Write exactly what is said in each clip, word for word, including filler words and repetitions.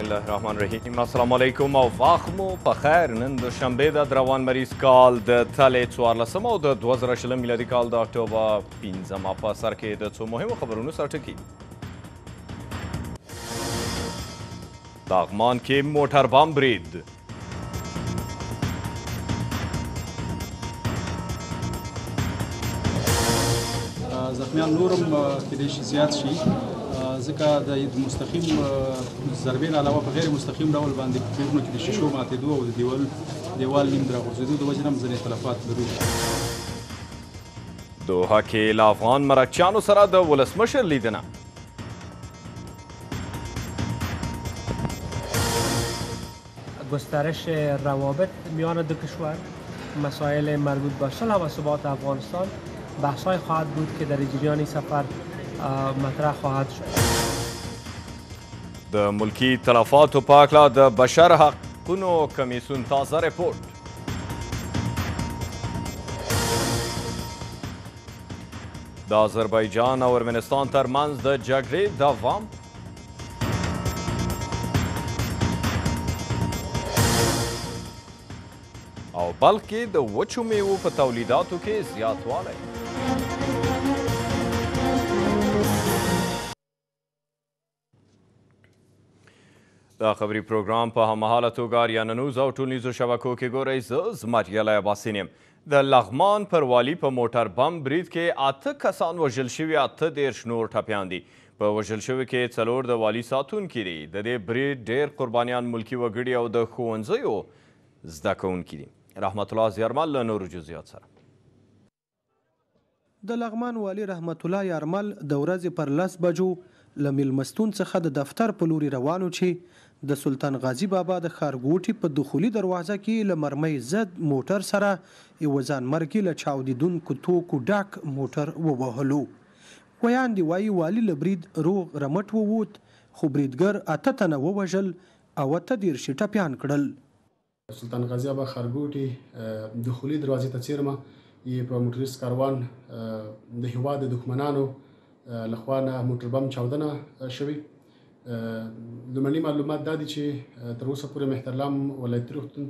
الله الرحمن الرحیم. السلام علیکم او وخت مو په خیر. نن دوشنبه ده د روان مریض کال د تلې څوارلسم او د دوه زره شلم میلادي کال د اکتوبر پنځمه په سر کې د څو مهمو خبرونو سره ټکي. لغمان کې موټر بم برید. زخمیان نورم کېدای شي زیات شي ځکه د مستقیم ضربې نه علاوه په غیر مستقیم ډول باندې کورونو کې د شیشو ماتېدو او د دیوال دیوال نیم راغورځېدو د وجې نه هم ځینې تلفات لرو. دوحه کې له افغان مرکچیانو سره د ولسمشر لیدنه. گسترش روابط میان دو کشور، مسائل مربوط به صلح و ثبات افغانستان بحث‌های خواهد بود که در جریان سفر مطرح خواهد شد. د ملکی تلفاتو په هکله د بشر حقونو کمیسیون تازه رپورټ. د آذربایجان او ارمنستان ترمنځ د جګړې دوام. او بلکې د وچو میوو په تولیداتو کې زیاتوالی. دا خبري پروګرام په هممهاله توګه آریانانیوز او ټولنیزو شبکو کې ګورئ. زه زمریالی عباسین یم. د لغمان پر والي په موټر بم برید کې اته کسان وژل شوي، اته دېرش نور ټپیان دي. په وژل شوي کې څلور د والي ساتونکي دي. د دې برید ډېر قربانیان ملکي وګړي او د ښوونځیو زده کوونکي دي. رحمت الله زیارمل له نورو جزئیات سره. د لغمان والي رحمت الله یارمل د ورځې پر لس بجو له میلمستون څخه د دفتر په لوري روانو چې د سلطان غازي بابا د ښارګوټي په دخولي دروازه کې له مرمۍ زد موټر سره یوه ځانمرګي له چاودېدونکو توکو ډک موټر ووهلو. ویاندې وایي والي له برید روغ رمټ ووت، خو بریدګر اته تنه ووژل او اته دېرش ټپیان کړل. سلطان غازي بابا ښارګوټي دخولي دروازې ته څیرمه یې په موټریست کاروان د هېواد د دښمنانو لخوا نه موټر بم چاودنه شوې. لومړني معلومات دا دي چې تر اوسه پورې مهترلام ولایتي روغتون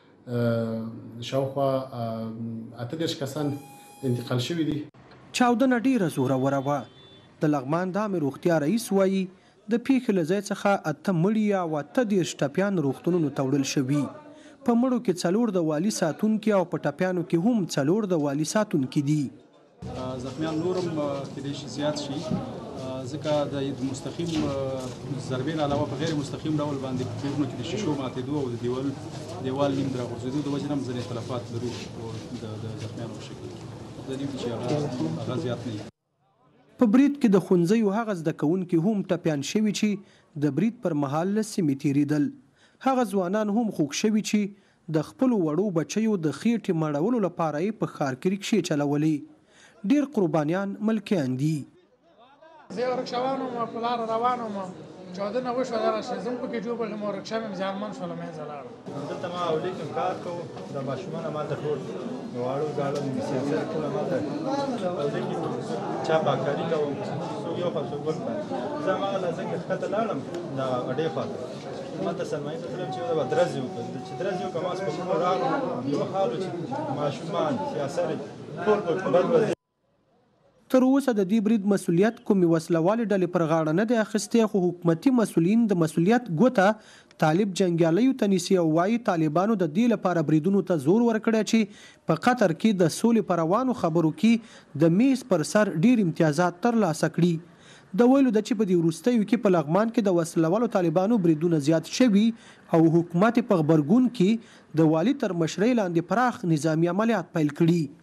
ته شاوخوا اته دېرش کسان انتقال شوي دي. چاودنه ډېره زوروره وه. د لغمان د عامې روغتیا رئیس وایي د پیښې له ځای څخه اته مړي او اته دېرش ټپیان روغتونونو ته وړل شوي. په مړو کې څلور د والي ساتونکي او په ټپیانو کې هم څلور د والي ساتونکي دي. زخمیان نورم کېدای شي زیات شي ځکه د مستقیم ضربې نه علاوه په غیر مستقیم ډول باندې کورونو کې د شیشو ماتېدو او د دیوال دیوال نیم راغورځېدو د وجې نه هم ځینې تلفات لرو د زخمیانو په شکل کې. د دې چې هغه زیات نه وي. په برید کې د ښوونځیو هغه زده کوونکي هم ټپیان شوي چې د برید پر مهال له سیمې تېرېدل. هغه ځوانان هم خوږ شوي چې د خپلو وړو بچیو د خېټې مړولو لپاره یې په ښار کې رکشې چلولې. ډېر قربانیان ملکیان دي. زه یو رکشاوان وم په لاره روان وم، چاودنه وشوه دراسې زه هم پکې جوړ وم، رکشا مې زیانمن شوله، منځه لاړم. دلته ما او لیکم کار کوو، د ماشومان همالته ټول واړو ګاډو سیاسر ټول همالته او لیکم چا پاککاري کوم، څوک یو خوا څوک بل خوا. زه هماغه ځکه ښکته لاړم د اډې خواته، ماته سلماني ته تلم چې به درز یې وکړم. چې درز یې وکړم ما سپکونه راغلم، یو حال و چې ماشومان سیاسر ټول په بد وضعیت. تر اوسه د دې برید مسولیت کومې وسلوالې ډلې پر غاړه نه دی اخیستی، خو حکومتي مسؤلین د مسولیت ګوته طالب جنګیالیو ته نیسي او وایي طالبانو د دې لپاره بریدونو ته زور ورکړی چې په قطر کې د سولې په روانو خبرو کې د میز پر سر ډیر امتیازات ترلاسه کړي. د ویلو ده چې په دې وروستیو کې په لغمان کې د وسلوالو طالبانو بریدونه زیات شوي او حکومت په غبرګون کې د والي تر مشرۍ لاندې پراخ نظامي عملیات پیل کړي.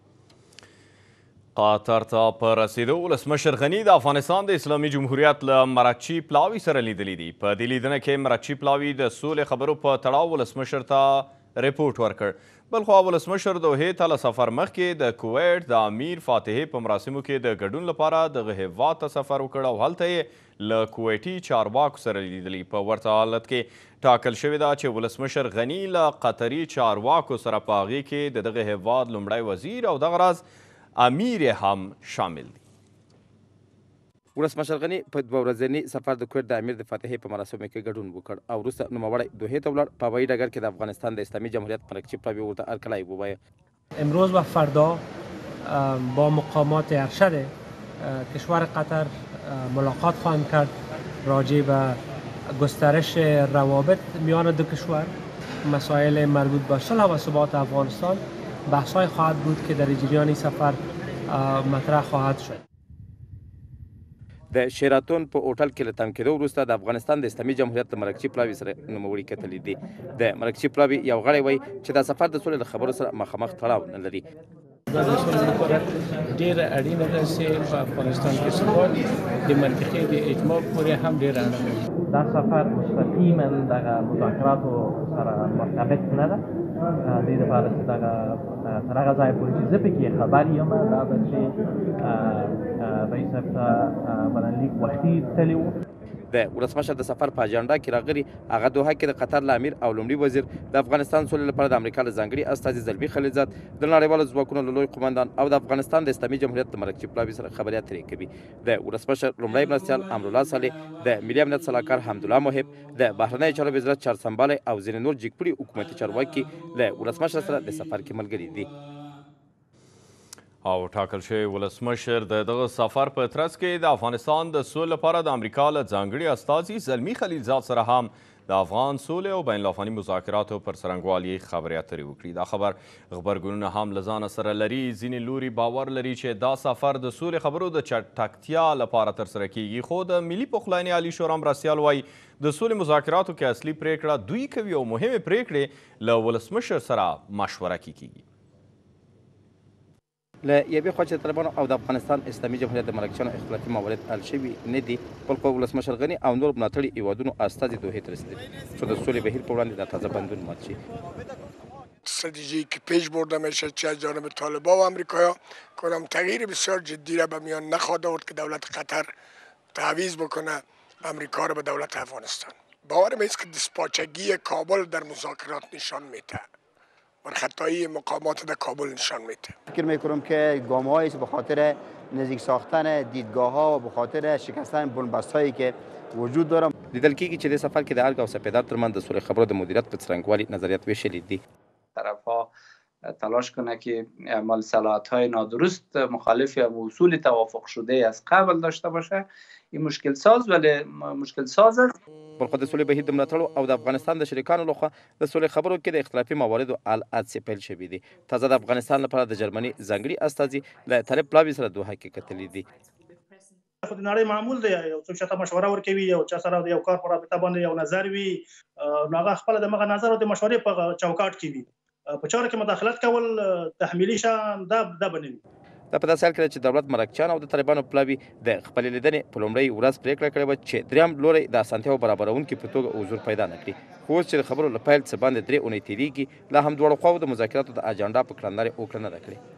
قطر ته په رسیدو ولسمشر غني د افغانستان د اسلامي جمهوریت له مرکچي پلاوي سره لیدلي دي. په دې لیدنه کې مرکچي پلاوي د سولې خبرو په تړاو ولسمشر ته رپورټ ورکړ. بلخوا ولسمشر دوحې ته له سفر مخکې د کویت د امیر فاتحې په مراسمو کې د ګډون لپاره دغه هېواد ته سفر وکړ او هلته یې له کویتي چارواکو سره لیدلي. په ورته حالت کې ټاکل شوې ده چې ولسمشر غني له قطري چارواکو سره په هغې کې د دغه هېواد لومړی وزیر او دغه راز امیر هم شامل دي. ولسمشر غني په دوه ورځني سفر د کویټ د امیر د فاتحې په مراسمو کې ګډون وکړ او وروسته نوموړی دوحې ته ولاړ. په هوایي ډګر کې د افغانستان د اسلامي جمهوریت مرکچی پلاوی ورته هرکلی ووایه. امروز و فردا با مقامات ارشد کشور قطر ملاقات خواهند کرد راجع به گسترش روابط میان دو کشور. مسائل مربوط به صلح و ثبات افغانستان بحث‌های خواهد بود که در جریان سفر مطرح خواهد شد. د شیراتون په هوټل کې له تم کېدو وروسته د افغانستان د اسلامي جمهوریت د مرکچي پلاوي سره نوموړي کتلي دي. د مرکچي پلاوي یو غړی وایي چې دا سفر د سولې له خبرو سره مخامخ تړاو نه لري. دا د سولې لپاره ډېره اړینه ده چې په افغانستان کې ثبات د منطقې د اجماع پورې هم ډېره اړینه ده. دا سفر مستقیما دغه مذاکراتو سره مرتبط نه ده. د دې لپاره چې دغه تر هغه ځایه پورې چې زه پکې خبر یم دا ده چې رئیس صاحب ته بلنلیک وختي تللی و. د ولسمشر د سفر په اجنډا کې راغلي هغه دوحه کې د قطر له امیر او لومړي وزیر د افغانستان سولې لپاره د امریکا له ځانګړي استازي زلمي خلیلزاد د نړیوالو ځواکونو له لوی قمندان او د افغانستان د اسلامي جمهوریت د مرکچي پلاوي سره خبرې اترې کوي. د ولسمشر لومړی مرستیال امرالله صالح، د ملي امنیت سلاکار حمدالله محب، د بهرنیو چارو وزارت چارسمبالی او ځینې نور جګپوړي حکومتي چارواکي له ولسمشر سره د سفر کې ملګري دي. او ټاکل شوی ولسمشر د دغه سفر په ترڅ کې د افغانستان د سولې لپاره د امریکا له ځانګړي استازي زلمي خلیلزاد سره هم د افغان سولې او بین الافغاني مذاکراتو پر څرنګوالي خبرې اترې وکړي. دا خبر غبرګونونه هم له ځانه سره لري. ځینې لوري باور لري چې دا سفر د سولې خبرو د چټکتیا لپاره ترسره کیږي، خو د ملي پخلاینې عالی شورا مرستیال وایي د سولې مذاکراتو کې اصلي پریکړه دوی کوي او مهمې پریکړې له ولسمشر سره مشوره کې کیږي. له یوې خوا چې د طالبانو او د افغانستان اسلامي جمهوریت د مرکچیانو اختلافي موارد حل شوي نه دي، بل خو ولسمشر غني او نور ملاتړي هیوادونو استازي دوحې ته رسیدلي چې د سولې بهیر په وړاندې در تازه بندون مات شي. استراتژی که پیش برده میشه چه از جانب طالبان و آمریکایا کنم تغییر بسیار جدی را به میان نخواهد آورد که دولت قطر تعویض بکنه آمریکا را به دولت افغانستان. باورم است که دستپاچگی کابل در مذاکرات نشان میده و خطایی مقامات در کابل نشان میده. فکر میکنم که گام‌هایی است به خاطر نزدیک ساختن دیدگاه‌ها و به خاطر شکستن بنبست‌هایی که وجود داره. لیدل کېږي چې د سفر کې د ارګ او سپیدار ترمنځ د سولې خبرو د مدیریت په څرنګوالي نظریات ویشلي دي. طرف‌ها تلاش کنه که اعمال صلاحیت‌های نادرست مخالف اصول توافق شده از قبل داشته باشه. این مشکل ساز ولی مشکل ساز است. بل خو د سولې بهیر د ملاتړو او د افغانستان د شریکانو لخوا د سولې خبرو کې د اختلافي مواردو حل حادثې پیل شوي دي. تازه د افغانستان لپاره د جرمني ځانګړي استازي له طالب پلاوي سره دوحه کې کتلي دي. خو د نړۍ معمول دی یو څوک چې مشوره ورکوي یو چا سره د یو کار په رابطه باندې یو نظر وي نو هغه خپل د مغه نظر او د مشورې په چوکاټ کې وي. په چارو کې مداخلت کول تحمیلي شان دا دا بنوي. دا په داسې حال کې چې دولت مرکچیان او د طالبانو پلاوي د خپلې لیدنې په لومړۍ ورځ پرېکړه کړې وه چې درېیم لوری د اسانتیاو برابروونکي په توګه حضور پیدا نه کړي. خو اوس چې د خبرو له پیل څه باندې درې اونۍ تېرېږي لا هم دواړو خواو د مذاکراتو د اجنډا په کړندارې اوکړه نه ده کړې.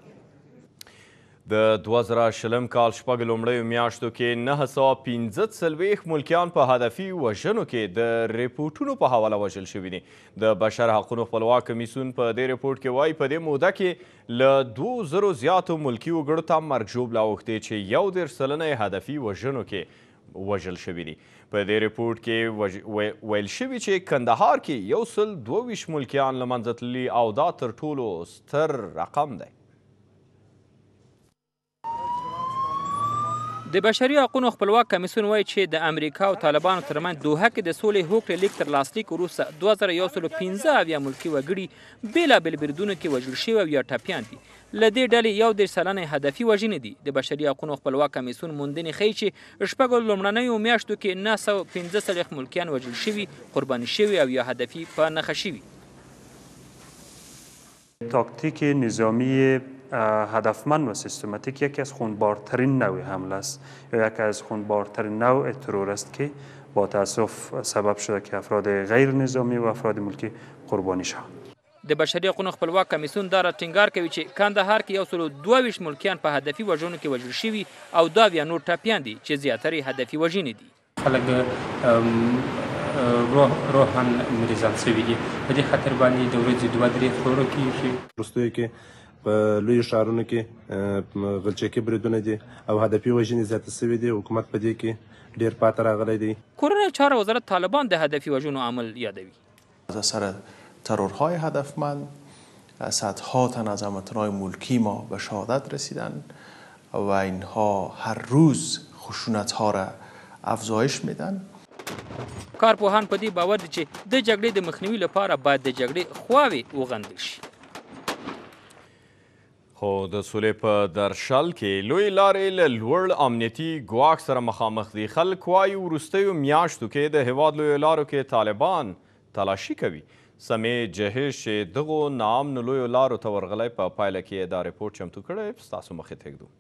د دوه زره شلم کال شپږ لومړیو میاشتو کې نهه سوه پنځه څلوېښت ملکیان په هدفي وژنو کې د ریپورټونو په حواله وژل شوي دي. د بشر حقونو خپلواک کمیسیون په دې ریپورټ کې وایي په دې موده کې له دوو زرو زیاتو ملکي وګړو ته مرګ ژوبله اوښتې چې یو دېرش سلنه یې هدفي وژنو کې وژل شوي دي. په دې ریپورټ کې ویل شوي چې کندهار کې یو سل دوه ویشت ملکیان له منځه تللي او دا تر ټولو ستر رقم دی. د بشري حقونو خپلواک کمیسیون وایي چې د امریکا او طالبانو ترمنځ دوحه کې د سولې هوکړې لیک تر لاسلیک وروسته دوه زره یو سلو پنځه اویا ملکي وګړي بېلابېل بریدونو کې وژل شوي او یا ټپیان دي. له دې ډلې یو دېرش سلنه هدفي وژنې دي. د بشري حقونو خپلواک کمیسیون موندنې ښیي چې شپږو لومړنیو میاشتو کې نهه سوه پنځه څلوېښت ملکیان وژل شوي، قرباني شوي او یا هدفي په نښه شوي. تاکتیک نظامی هدفمند و سیستماتیک یکی از خونبارترین نوع حمله است یا یکی از خونبارترین نوع ترور است که با تاسف سبب شده که افراد غیر نظامی و افراد ملکی قربانی شوند. د بشري حقونو خپلواک کمیسیون دا راټینګار کوي چې کندهار کې یو سلو دوه ویشت ملکیان په هدفي وژنو کې وژل شوي او دوه اویا نور ټپیان دي چې زیاتره هدفي وژنې دي. خلک روح روحاً مریضان شوي دي. په دې خاطر باندې د ورځې دوه درې خورو کېږي. وروستیو کې په لویو ښارونو کې غلچکي بریدونه دي او هدفي وژنې زیاتې شوې دي. حکومت په دې کې ډېر پاته راغلی دی. کورنۍ چارو وزارت طالبان د هدفي وژنو عمل یادوي. از اثر ترورهای هدفمند صدها تن از هموطنان ملکی ما به شهادت رسیدند و اینها هر روز خشونت ها را افزایش میدن. کارپوهان په دې باور دي چې د جګړې د مخنیوي لپاره باید د جګړې خواوې وغندل شي. خو د سولې په درشل کې لوی لارې له لوړ امنیتي ګواښ سره مخامخ دي. خلک وایي وروستیو میاشتو کې د هیواد لویو لارو کې طالبان تلاشي کوي. سمې جهیز چې دغو ناامنو لویو لارو ته ورغلی په پایله کې دا رپورټ چمتو کړی ستاسو مخې ته ږدو.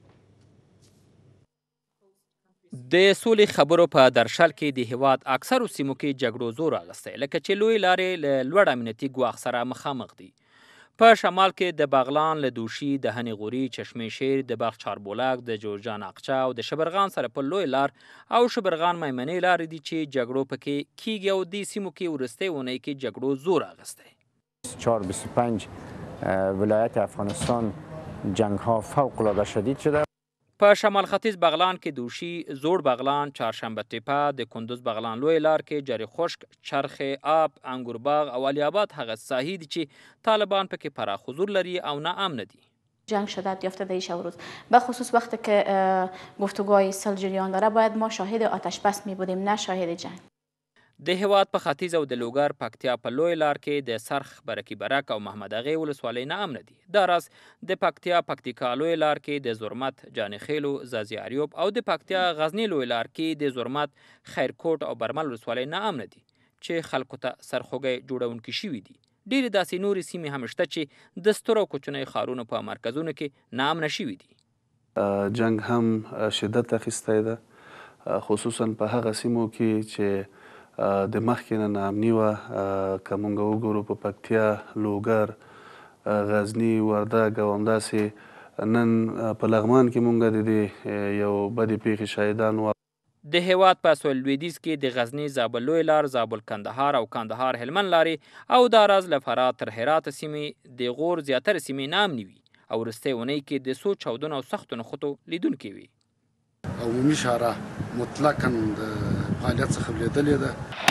د سولې خبرو په درشل کې د هیواد اکثرو سیمو کې جګړو زور اخیستی لکه چې لوی لارې له لوړ امنیتي ګواښ سره مخامخ دي. په شمال کې د بغلان له دوشي د هنې غوري چشمې شیر د بلخ چاربولک د جوزجان اقچه او د شبرغان سره په لوی لار او شبرغان میمنې لارې دي چې جګړو پکې کیږي او دې سیمو کې وروستۍ اونۍ کې جګړو زور اخیستی. چهار بیست و پنج ولایت افغانستان جنگ ها فوق العاده شدید شده. په شمال ختیځ بغلان کې دوشي، زوړ بغلان، چهارشنبه تپه، د کندوز بغلان لوی لار کې جاري خشک، چرخ آب، انګورباغ او علی آباد هغه ساحې دي چې طالبان پکې پراخ حضور لري او ناامنه دي. جنگ شدت یافته در این روز به خصوص وقتی که گفتگوهای صلح جریان داره باید ما شاهد آتش بس می بودیم نه شاهد جنگ. د هیواد په ختیځ او د لوګر پکتیا په لوی لار کې د سرخ، برکي برک او محمد اغې ولسوالۍ ناامنه دي. دا راز د پکتیا پکتیکا لوی لار کې د زرمت، جانخیلو، زازي اریوب او د پکتیا غزنی لوی لار کې د زرمت، خیرکوټ او برمل ولسوالۍ ناامنه دي چې خلکو ته سرخوږی جوړونکي شوي دي. ډېرې داسې نورې سیمې هم شته چې د سترو کوچنیو ښارونو په مرکزونو کې ناامنه شوي دي. جنگ هم شدت اخیستی ده خصوصا په هغه سیمو کې چې د مخکې نه ناامني وه. که موږ وګورو په پکتیا، لوګر، غزني، وردګ او همداسې نن په لغمان کې موږ د دې یو بدې پیښې شاهدان وو. د هیواد په سویل لویدیځ کې د غزني زابل لوی لار، زابل کندهار او کندهار هلمند لارې او دا راز له فرات تر هرات سیمې د غور زیاتره سیمې ناامنې وي او وروستۍ اونۍ کې د څو چاودنو او سختو نښتو لیدونکي وي. عمومي شارع مطلقاً د فعالیت څخه لوېدلې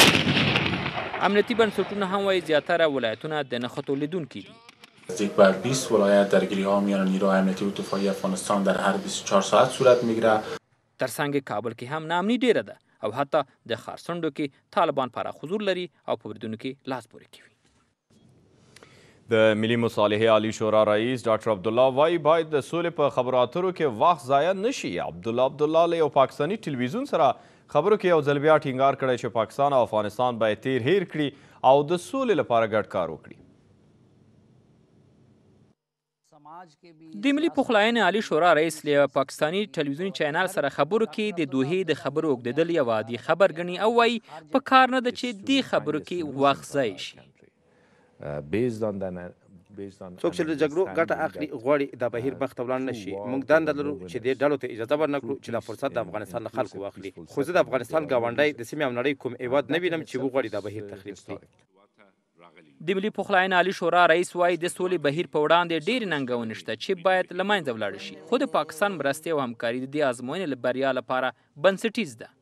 ده. امنیتي بنسټونه هم وایي زیاتره ولایتونه د نښتو لیدونکي دي. نزدیک بر بیست ولایت درگیری ها میان نیروهای امنیتی و دفاعی افغانستان در هر بیست و چهار ساعت صورت میگیره. ترڅنګ کابل کې هم ناامني ډیره ده او حتی د خارسندو کې طالبان پراخ حضور لري او په بریدونو کې لاس پورې کوي. د ملي مصالحې عالی شورا رئیس ډاکټر عبدالله وایي باید د سولې په خبرو اترو کې وخت ضایع نشي. عبدالله عبدالله له یو پاکستاني ټلویزیون سره خبرو کې یو ځل بیا ټینګار کړی چې پاکستان او افغانستان باید تیر هیر کړي او د سولې لپاره ګډ کار وکړي. د ملي پخلاینې عالی شورا رئیس له پاکستاني ټلویزیوني چینل سره خبرو کې د دوحې د خبرو اوږدېدل یو عادي خبر ګڼي او وایي په کار نه ده چې دې خبرو کې وخت ضایع شي. څوک چې له جګړو ګټه اخلي غواړي دا بهیر مخته ولاړ نه شي. موږ دنده لرو چې دې ډلو ته اجازه ورنکړو چې دا فرصت د افغانستان له خلکو واخلي. خو زه د افغانستان ګاونډی د سیمې او نړۍ کوم هیواد نه وینم چې وغواړي دا بهیر تخریب کړي. د ملي پخلاینې عالی شورا رئیس وایي د سولې بهیر په وړاندې ډېرې ننګونې شته چې باید له منځه ولاړې شي. خو د پاکستان مرستې او همکاري د دې ازموینې له بریا لپاره بنسټیز ده.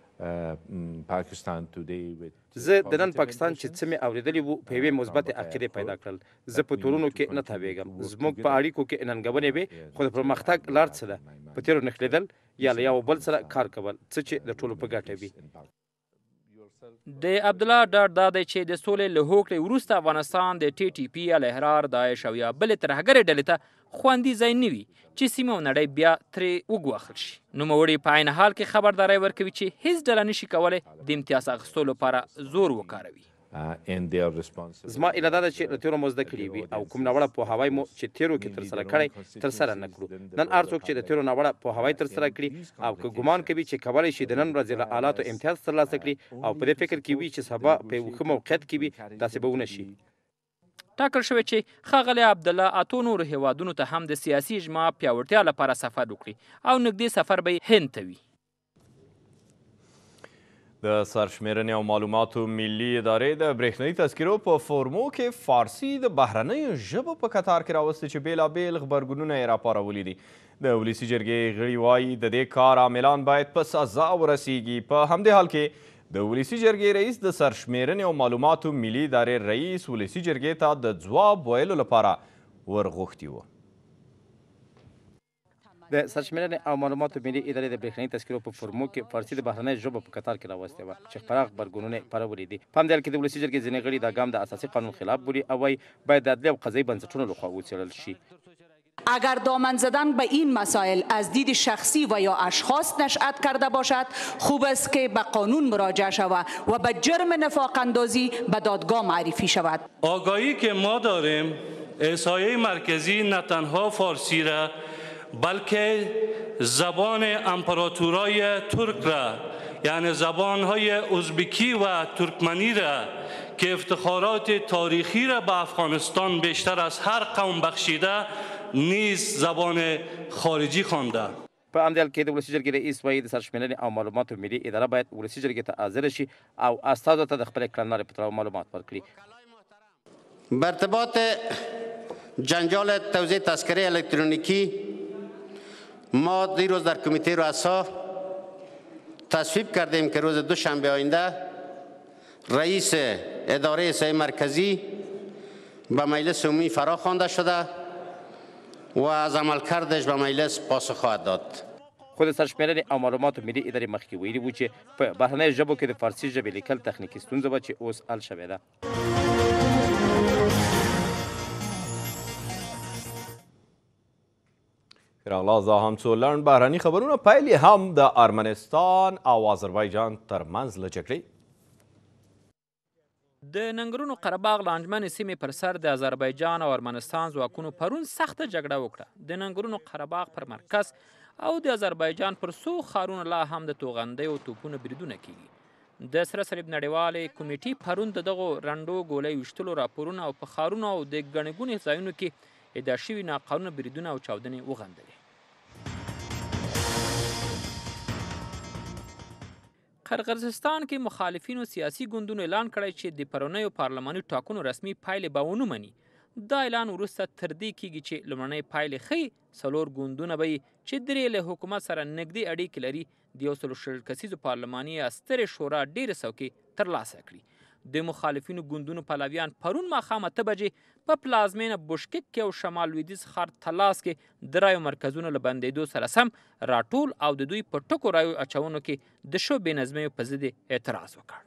زه د نن پاکستان چې څه مې اورېدلي وو په یوې مثبتې عقیدې پیدا کړل. زه په تورونو کې نه تاویږم. زموږ په اړیکو کې ننګونې وې خو د پرمختګ لار څه ده؟ په تیرو نښلېدل یا له یو بل سره کار کول څه چې د ټولو په ګټه وي. د عبدالله ډاډ دا دی چې د سولې له هوکړې وروسته افغانستان د ټي ټي پي، الاحرار، داعش او یا بلې ترهګرې ډلې ته خوندي ځای نه وي چې سیمه او نړۍ بیا ترې وګواښل شي. نوموړي په عین حال کې خبرداری ورکوي چې هیڅ ډله نشي کولی د امتیاز اخیستو لپاره زور وکاروي. زما ایله دا ده چې له تیرو مو زده کړي وي او کوم ناوړه پوهاوی مو چې تیرو کې ترسره کړی ترسره نه کړو. نن هر څوک چې د تیرو ناوړه پوهاوی ترسره کړي او که ګمان کوي چې کولی شي د نن ورځې له آلاتو امتیاز ترلاسه کړي او په دې فکر کې وي چې سبا په یو ښه موقعیت کې وي، داسې به ونه شي. ټاکل شوی چې ښاغلی عبدالله اتو نورو هیوادونو ته هم د سیاسي اجماع پیاوړتیا لپاره سفر وکړي او نږدې سفر به یې هند ته وي. د سرشمېرنې او معلوماتو ملي ادارې د برېښنایي تذکرو په فورمو کې فارسي د بهرنیو ژبو په کتار کې راوستې چې بېلابېل غبرګونونه یې راپارولي دي. د ولسي جرګې غړي وایي د دې کار عاملان باید په سزا ورسیږي. په همدې حال کې د ولسي جرګې رئیس د سرشمېرنې او معلوماتو ملي ادارې رئیس ولسي جرګې ته د ځواب ویلو لپاره ورغوښتي وو. د سرشمېرنې او معلوماتو ملي ادارې د برېښنایي تذکرو په فورمو کې فارسي د بهرنیو ژبو په کتار کې راوستې وه چې خپاره غبرګونونه یې پارولي دي. په همدې حال کې د ولسي جرګې ځینې غړي دا ګام د اساسي قانون خلاف بولي او وایي باید د عدلي او قضایي بنسټونو لخوا وڅېړل شي. اگر دامن زدن به این مسائل از دید شخصی و یا اشخاص نشأت کرده باشد خوب است که به قانون مراجعه شود و به جرم نفاق اندازی به دادگاه معرفی شود. آگاهی که ما داریم احصایه مرکزی نه تنها فارسی را بلکه زبان امپراتورای ترک را یعنی زبانهای ازبکی و ترکمنی را که افتخارات تاریخی را به افغانستان بیشتر از هر قوم بخشیده نیز زبان خارجی خوانده. په همدې حال کې د ولسي جرګې رئیس وایي د سرشمېرنې او معلوماتو ملي اداره باید ولسي جرګې ته حاضره شي او استازو ته د خپلې کړنلارې په تړاو معلومات ورکړي. به ارتباط جنجال توزیع تذکره الکترونیکی ما دیروز در کمیته رؤسا تصویب کردیم که روز دوشنبه آینده رئیس اداره احصایه مرکزی به مجلس عمومی فرا خوانده شده و از عملکردش به مجلس پاسخ خواهد داد. خود سرشمېرنې او معلوماتو ملي ادارې مخکې ویلي وو چې په بهرنیو ژبو کې د فارسي ژبې لیکل تخنیکي ستونزه وه چې اوس حل شوې ده. راغلاست دا هم څو لنډ بهرني خبرونه. پیل یې هم د ارمنستان او آذربایجان ترمنځ له جګړې. د ننګرونو قرهباغ لانجمنې سیمې پر سر د آذربایجان او ارمنستان ځواکونو پرون سخته جګړه وکړه. د ننګرونو قرهباغ پر مرکز او د آذربایجان پر څو ښارونو لا هم د توغندیو او توپونو بریدونه کیږي. د سره صلیب نړیوالې کمیټې پرون د دغو رنډو ګولۍ ویشتلو راپورونه او په ښارونو او د ګڼې ګوڼې ځایونو کې ادعا شوي ناقانونه بریدونه او چاودنې وغندلې. قرغیزستان کې مخالفینو سیاسي ګوندونو اعلان کړی چې د پرونیو پارلماني ټاکنو رسمي پایلې به ونه مني. دا اعلان وروسته تر دې کیږي چې لومړنۍ پایلې ښیي څلور ګوندونه به چې درې له حکومت سره نږدې اړیکې لري د یو سلو شل کسیزو پارلماني سترې شورا ډېرې څوکۍ ترلاسه کړي. د مخالفینو ګوندونو پلویان پرون ماښام اته بجې په پلازمینه بشکک کې او شمال لویدیځ ښار تلاس کې د رایو مرکزونو له بندېدو سره سم راټول او د دوی په ټکو رایو اچونو کې د شو بې نظمیو په ضد اعتراض وکړ.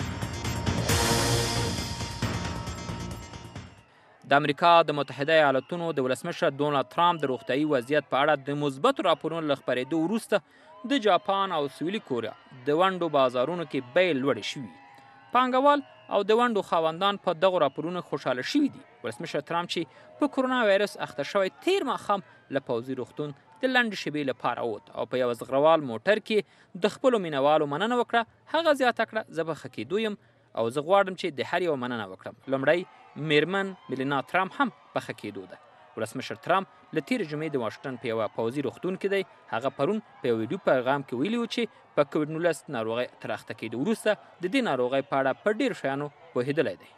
د امریکا د متحده ایالتونو د ولسمشر ډونالډ ټرامپ د روغتیايي وضعیت په اړه د مثبتو راپورونو له خپرېدو وروسته د جاپان او سویلي کوریا د ونډو بازارونو کې بیې لوړې شوي. پانګوال او د ونډو خاوندان په دغو راپورونو خوشحاله شوي دي. ولسمشر ټرامپ چې په کرونا وایرس اخته شوی تیر ماښام له پوځي روغتون د لنډې شیبې لپاره ووت او په یوه زغروال موټر کې د خپلو مینوالو مننه وکړه. هغه زیاته کړه زه به ښه کېدو یم او زه غواړم چې د هر یو مننه وکړم. لومړی میرمن میلینا ټرامپ هم په ښه کېدو ده. ولسمشر ټرامپ له تېرې جمعې د واشنګټن په یوه پوځي روغتون کې دی. هغه پرون په یو ویډیو پیغام کې ویلي و چې په کووډ نولس ناروغۍ تر اخته کېدو وروسته د دې ناروغۍ په اړه په ډېرو شیانو پوهېدلی دی.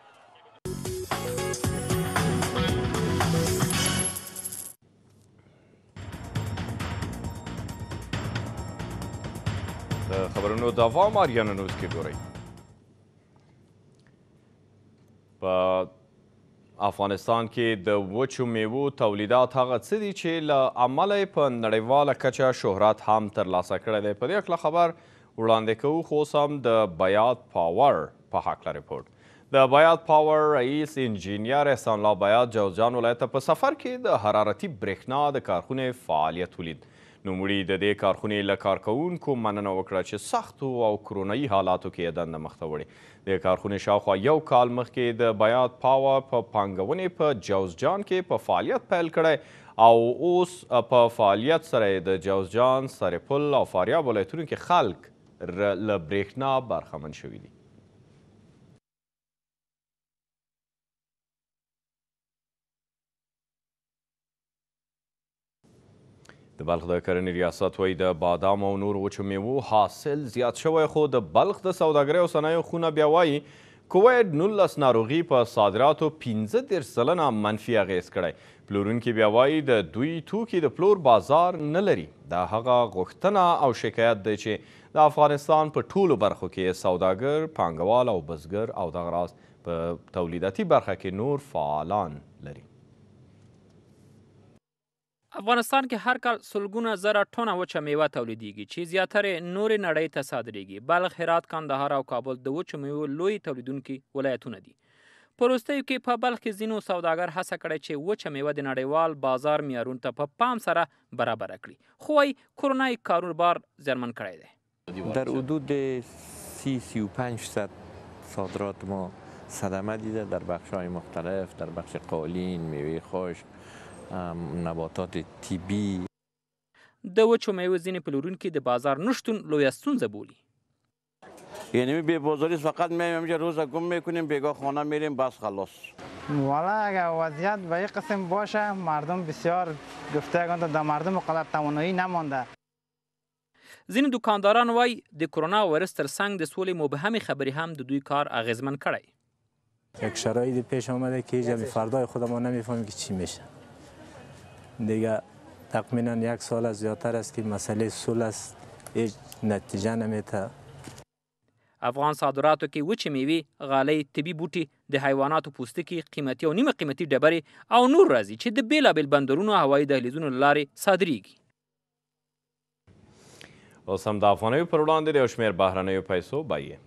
د خبرونو دوام آریانانوز کې ګورئ. په افغانستان کې د وچو میوو تولیدات هغه څه دي چې له امله یې په نړیواله کچه شهرت هم ترلاسه کړی دی. په دې هکله خبر وړاندې کوو خو اوس هم د بیات پاور په هکله ریپورټ. د بیات پاور رئیس انجینیر احسان الله بیات جوزجان ولایت ته په سفر کې د حرارتي برېښنا د کارخونې فعالیت ولید. نوموړي د دې کارخونې له کارکوونکو مننه وکړه چې سختو او کرونایي حالاتو کې یې دنده مخته وړې. د کارخونې شاوخوا یو کال مخکې د بیات پاور په پانګونې په جوزجان کې په فعالیت پیل کړی او اوس په فعالیت سره د جوزجان، سرپل او فاریاب ولایتونو کې خلک له برېښنا برخمن شوي دي. د بلخ د کرنې ریاست وایي د بادام او نور وچو میوو حاصل زیات شوی، خو د بلخ د سوداګرۍ او صنایعو خونه بیا وایي کوویډ نولس ناروغي په صادراتو پنځه دېرش سلنه منفي اغېز کړی. پلورونکي بیا وایي د دوی توکي د پلور بازار نه لري. دا هغه غوښتنه او شکایت دی چې د افغانستان په ټولو برخو کې سوداګر، پانګوال او بزګر او دغه راز په تولیداتي برخه کې نور فعالان لري. افغانستان کې هر کال سلګونه زره ټنه وچه میوه تولیدیږي چې زیاتره نورې نړۍ ته صادریږي. بلخ، هرات، کندهار او کابل د وچو میوو لوی تولیدونکي ولایتونه دي. په وروستیو کې په بلخ کې ځینو سوداګر هڅه کړې چې وچه میوه د نړیوال بازار معیارونو ته په پام سره برابره کړي، خو وايي کرونا یې کاروبار زیانمن کړی دی. در حدود سی سی و پنج صد صادرات ما صدمه دیده در بخش‌های مختلف، در بخش قالین، میوه خشک، نباتات طبی. د وچو میوه ځینې پلورونکي د بازار نشتون لویه ستونزه بولي. یعنی بی بازاری فقط میایم اینجا روزا گم میکنیم، بیگاه خانه میریم، بس خلاص. والا اگر وضعیت به این قسم باشه مردم بسیار گفته اگه در مردم قدر توانایی نمانده. ځینې دکانداران وایي د کرونا ویروس ترڅنګ د سولې مبهمې خبرې هم د دوی کار اغیزمن کړی. یک شرایطی پیش آمده که هیچ فردای خودمان نمیفهمیم که چی میشه. دیگه تقریبا یک سال از زیادتر است که مسئله صلح است، هیچ نتیجه نمیده. افغان صادراتو کې وچې میوې، غالۍ، طبي بوټي، د حیواناتو پوستکي، قیمتي او نیمه قیمتي ډبرې او نور راځي چې د بیلابیل بندرونو او هوایي دهلیزونو له لارې صادریږي. اوس هم د افغانیو پر وړاندې د یو شمېر بهرنیو پیسو بیې.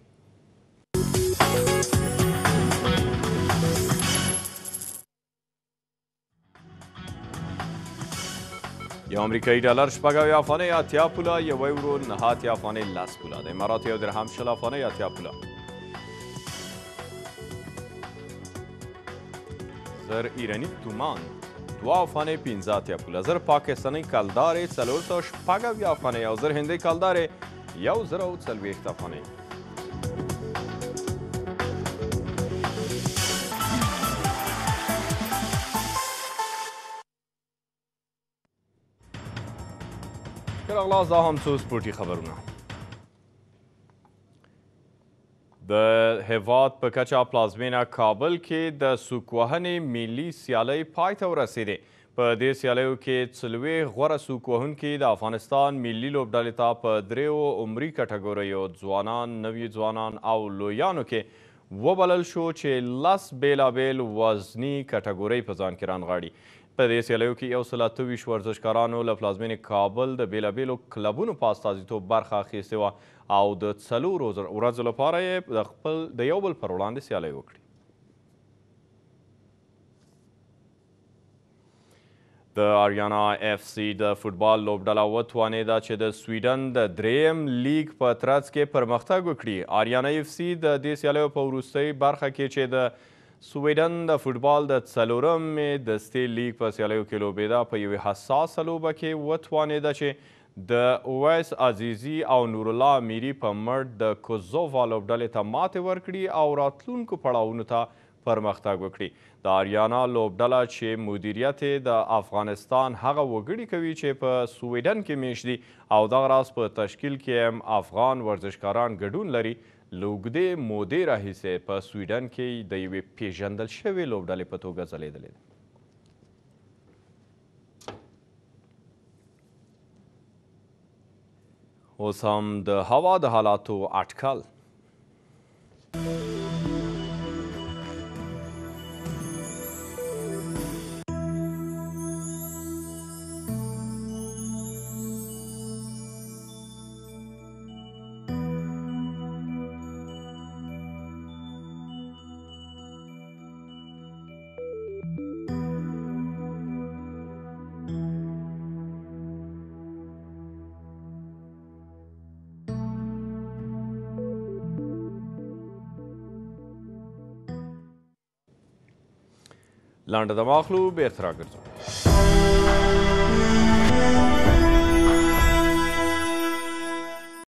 یو امریکایي ډالر شپږ اویا افغانۍ اتیا پوله، یو یورو نهه اتیا افغانۍ لس پوله، د اماراتو یو درهم شل افغانۍ اتیا پوله، زر ایراني تومان دوه افغانۍ پنځه اتیا پوله، زر پاکستاني کلدارې څلور سوه شپږ اویا افغانۍ او زر هندۍ کلدارې یو زر او څلوېښت افغانۍ. راغلاست دا هم څو سپورټي خبرونه. د هیواد په کچه پلازمینه کابل کې د سوک وهنې ملي سیالۍ پای ته ورسېدې. په دې سیالیو کې څلوېښت غوره سوک وهونکي د افغانستان ملي لوبډلې ته په دریو عمري کټګوریو ځوانان، نوي ځوانان او لویانو کې وبلل شو چې لس بېلابېل وزني کټګورۍ په ځان کې رانغاړي. په دې سیالیو کې یو سل اته ویشت ورزشکارانو له پلازمینې کابل د بېلابېلو کلبونو په استازیتوب برخه اخیستې وه او د څلورو ورځو لپاره یې د خپل د یو بل پر وړاندې سیالۍ وکړې. د آریانا اف سی د فوټبال لوبډله وتوانېده چې د سویډن د دریم لیګ په ترڅ کې پرمختګ وکړي. آریانا اف سی د دې سیالیو په وروستۍ برخه کې چې د سویډن د فوټبال د څلورمې دستې لیګ په سیالیو کې لوبېده په یوې حساسه لوبه کې وتوانېده چې د اویس عزیزي او نورالله امیري په مټ د کوزووا لوبډلې ته ماتې ورکړي او راتلونکو پړاوونو ته پرمختګ وکړي. د آریانا لوبډله چې مدیریت د افغانستان هغه وګړي کوي چې په سویډن کې میشت دي او دغه راز په تشکیل کې هم افغان ورزشکاران ګډون لري، له اوږدې مودې راهیسې په سویډن کې د یوې پیژندل شوې لوبډلې په توګه ځلېدلې ده. اوس هم د هوا د حالاتو اټکل. لنډه دمه اخلو، بیرته راګرځو.